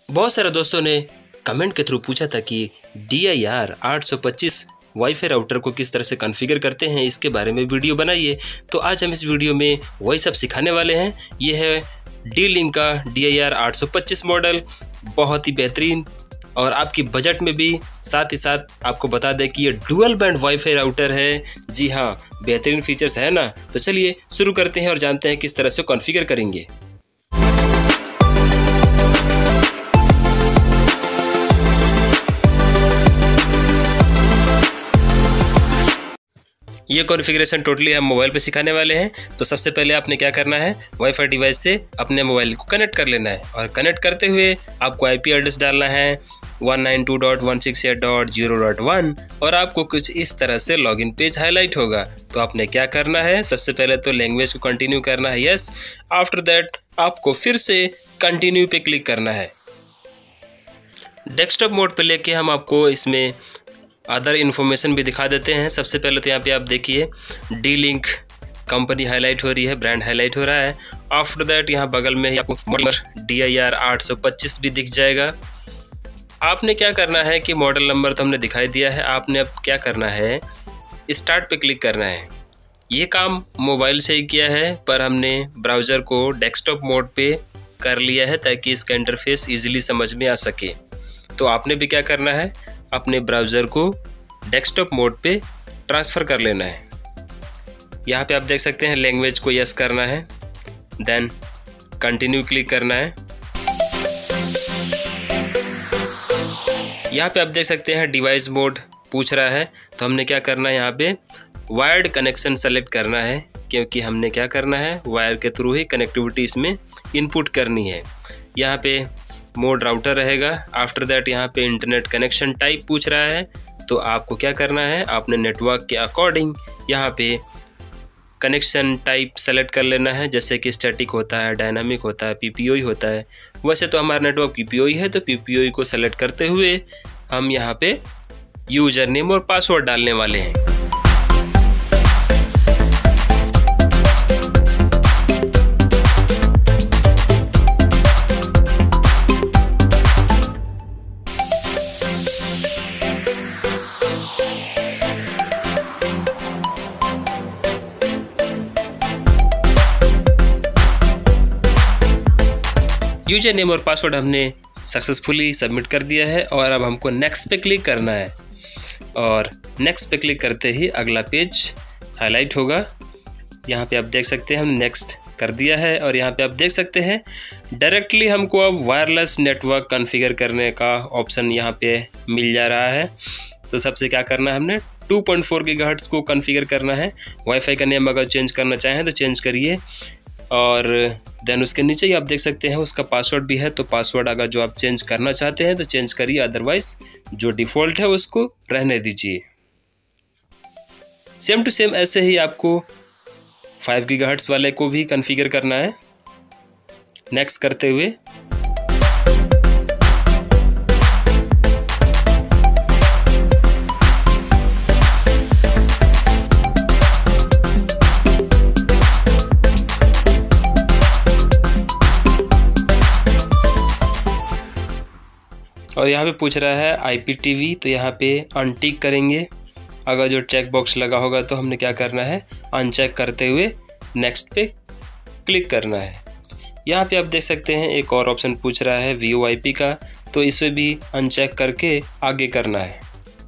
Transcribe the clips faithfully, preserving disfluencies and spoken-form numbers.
बहुत सारे दोस्तों ने कमेंट के थ्रू पूछा था कि डी आई आर आठ सौ पच्चीस वाईफाई राउटर को किस तरह से कॉन्फ़िगर करते हैं, इसके बारे में वीडियो बनाइए। तो आज हम इस वीडियो में वही सब सिखाने वाले हैं। ये है डी-लिंक का डी आई आर आठ सौ पच्चीस मॉडल, बहुत ही बेहतरीन और आपकी बजट में भी। साथ ही साथ आपको बता दें कि ये डुअल बैंड वाईफाई राउटर है। जी हाँ, बेहतरीन फीचर्स है ना। तो चलिए शुरू करते हैं और जानते हैं किस तरह से कॉन्फ़िगर करेंगे। ये कॉन्फ़िगरेशन टोटली हम मोबाइल पे सिखाने वाले हैं। तो सबसे पहले आपने क्या करना है, वाईफाई डिवाइस से अपने मोबाइल को कनेक्ट कर लेना है और कनेक्ट करते हुए आपको आईपी एड्रेस डालना है one nine two dot one six eight dot zero dot one और आपको कुछ इस तरह से लॉगिन पेज हाईलाइट होगा। तो आपने क्या करना है, सबसे पहले तो लैंग्वेज को कंटिन्यू करना है, यस। आफ्टर दैट आपको फिर से कंटिन्यू पे क्लिक करना है। डेस्कटॉप मोड पे लेके हम आपको इसमें अदर इन्फॉर्मेशन भी दिखा देते हैं। सबसे पहले तो यहाँ पे आप देखिए डी-लिंक कंपनी हाईलाइट हो रही है, ब्रांड हाईलाइट हो रहा है। आफ्टर दैट यहाँ बगल में ही आपको मॉडल डी आई आर आठ सौ पच्चीस भी दिख जाएगा। आपने क्या करना है कि मॉडल नंबर तो हमने दिखाई दिया है, आपने अब क्या करना है, स्टार्ट पे क्लिक करना है। ये काम मोबाइल से ही किया है पर हमने ब्राउज़र को डेस्कटॉप मोड पे कर लिया है ताकि इसका इंटरफेस ईजिली समझ में आ सके। तो आपने भी क्या करना है, अपने ब्राउज़र को डेस्कटॉप मोड पे ट्रांसफ़र कर लेना है। यहाँ पे आप देख सकते हैं लैंग्वेज को यस करना है, देन कंटिन्यू क्लिक करना है। यहाँ पे आप देख सकते हैं डिवाइस मोड पूछ रहा है, तो हमने क्या करना है, यहाँ पे वायर्ड कनेक्शन सेलेक्ट करना है क्योंकि हमने क्या करना है, वायर के थ्रू ही कनेक्टिविटी इसमें इनपुट करनी है। यहाँ पे मोड राउटर रहेगा। आफ्टर दैट यहाँ पे इंटरनेट कनेक्शन टाइप पूछ रहा है, तो आपको क्या करना है, आपने नेटवर्क के अकॉर्डिंग यहाँ पे कनेक्शन टाइप सेलेक्ट कर लेना है। जैसे कि स्टैटिक होता है, डायनामिक होता है, पी पी ओ ई होता है। वैसे तो हमारा network P P O E है, तो पी पी ओ ई को सेलेक्ट करते हुए हम यहाँ पे यूजर नेम और पासवर्ड डालने वाले हैं। यूजर नेम और पासवर्ड हमने सक्सेसफुली सबमिट कर दिया है और अब हमको नेक्स्ट पे क्लिक करना है और नेक्स्ट पे क्लिक करते ही अगला पेज हाईलाइट होगा। यहाँ पे आप देख सकते हैं हम नेक्स्ट कर दिया है और यहाँ पे आप देख सकते हैं डायरेक्टली हमको अब वायरलेस नेटवर्क कॉन्फ़िगर करने का ऑप्शन यहाँ पे मिल जा रहा है। तो सबसे क्या करना है, हमने टू पॉइंट फोर गीगाहर्ट्ज को कॉन्फ़िगर करना है। वाईफाई का नेम अगर चेंज करना चाहें तो चेंज करिए और देन उसके नीचे ही आप देख सकते हैं उसका पासवर्ड भी है। तो पासवर्ड अगर जो आप चेंज करना चाहते हैं तो चेंज करिए, अदरवाइज जो डिफ़ॉल्ट है उसको रहने दीजिए। सेम टू सेम ऐसे ही आपको फाइव गीगाहर्ट्ज वाले को भी कॉन्फ़िगर करना है। नेक्स्ट करते हुए और यहाँ पे पूछ रहा है आई पी टी वी, तो यहाँ पे अनटिक करेंगे। अगर जो चेक बॉक्स लगा होगा तो हमने क्या करना है, अनचेक करते हुए नेक्स्ट पे क्लिक करना है। यहाँ पे आप देख सकते हैं एक और ऑप्शन पूछ रहा है वी ओ आई पी का, तो इसे भी अनचेक करके आगे करना है।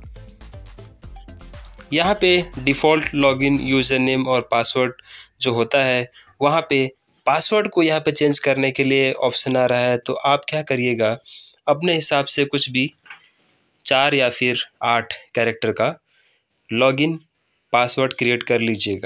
यहाँ पे डिफ़ॉल्ट लॉगिन यूज़र नेम और पासवर्ड जो होता है, वहाँ पे पासवर्ड को यहाँ पे चेंज करने के लिए ऑप्शन आ रहा है। तो आप क्या करिएगा, अपने हिसाब से कुछ भी चार या फिर आठ कैरेक्टर का लॉगिन पासवर्ड क्रिएट कर लीजिएगा।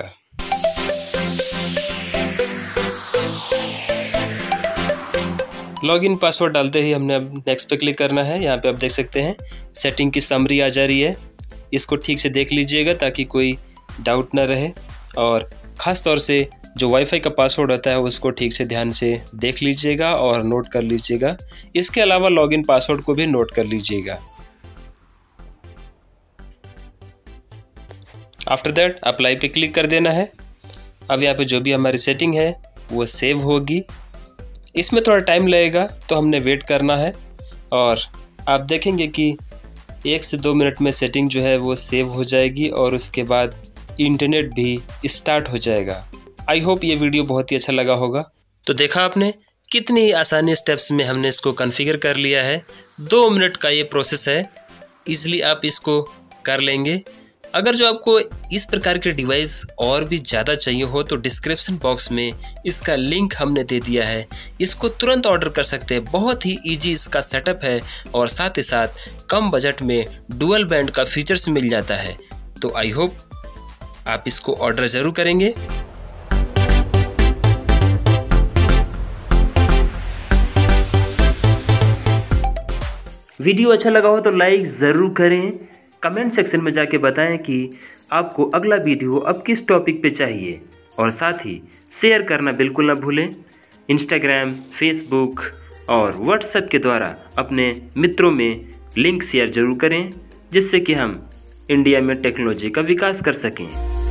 लॉगिन पासवर्ड डालते ही हमने अब नेक्स्ट पे क्लिक करना है। यहाँ पे आप देख सकते हैं सेटिंग की समरी आ जा रही है, इसको ठीक से देख लीजिएगा ताकि कोई डाउट ना रहे। और ख़ास तौर से जो वाईफाई का पासवर्ड होता है उसको ठीक से ध्यान से देख लीजिएगा और नोट कर लीजिएगा। इसके अलावा लॉगिन पासवर्ड को भी नोट कर लीजिएगा। आफ्टर दैट अप्लाई पे क्लिक कर देना है। अब यहाँ पे जो भी हमारी सेटिंग है वो सेव होगी। इसमें थोड़ा टाइम लगेगा तो हमने वेट करना है। और आप देखेंगे कि एक से दो मिनट में सेटिंग जो है वो सेव हो जाएगी और उसके बाद इंटरनेट भी स्टार्ट हो जाएगा। आई होप ये वीडियो बहुत ही अच्छा लगा होगा। तो देखा आपने कितनी आसानी स्टेप्स में हमने इसको कॉन्फ़िगर कर लिया है। दो मिनट का ये प्रोसेस है, इजीली आप इसको कर लेंगे। अगर जो आपको इस प्रकार के डिवाइस और भी ज़्यादा चाहिए हो तो डिस्क्रिप्शन बॉक्स में इसका लिंक हमने दे दिया है, इसको तुरंत ऑर्डर कर सकते हैं। बहुत ही इजी इसका सेटअप है और साथ ही साथ कम बजट में डुअल बैंड का फीचर्स मिल जाता है। तो आई होप आप इसको ऑर्डर ज़रूर करेंगे। वीडियो अच्छा लगा हो तो लाइक ज़रूर करें। कमेंट सेक्शन में जाके बताएं कि आपको अगला वीडियो अब किस टॉपिक पे चाहिए और साथ ही शेयर करना बिल्कुल ना भूलें। इंस्टाग्राम, फेसबुक और व्हाट्सएप के द्वारा अपने मित्रों में लिंक शेयर ज़रूर करें, जिससे कि हम इंडिया में टेक्नोलॉजी का विकास कर सकें।